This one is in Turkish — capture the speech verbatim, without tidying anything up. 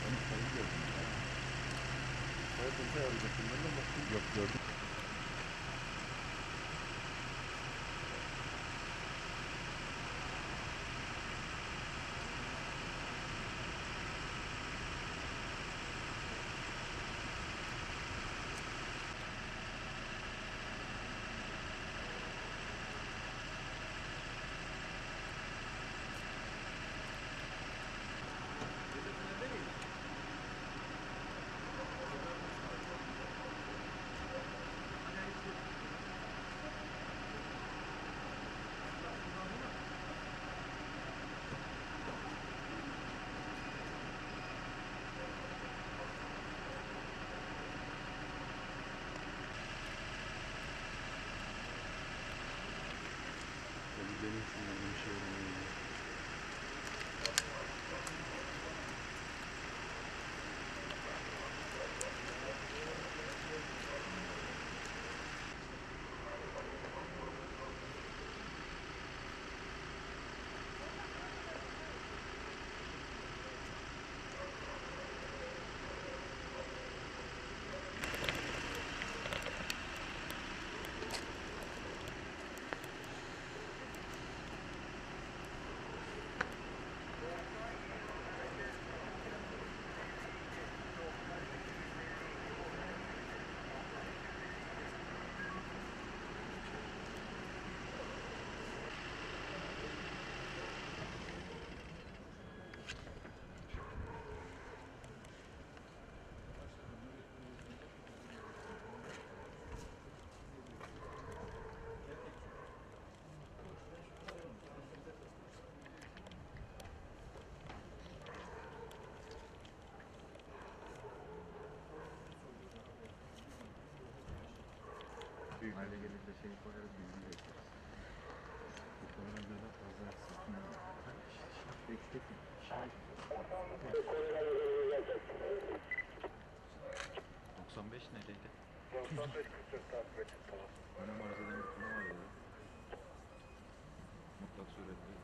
Onu sayı gördüm ya. Sayı kontay alacaktım ben de baktım. Yok gördüm. Benim şunlardan bir şey öğrenmeyeyim. Büyük hale gelince şey koyarız, bilgi bekleriz. Bu konuna göre fazla sıkıntı. Eksik mi? doksan beş neredeydi? doksan beş kırk dört takip ettim tamam. Önem arızadan bir konu var ya. Mutlak suretle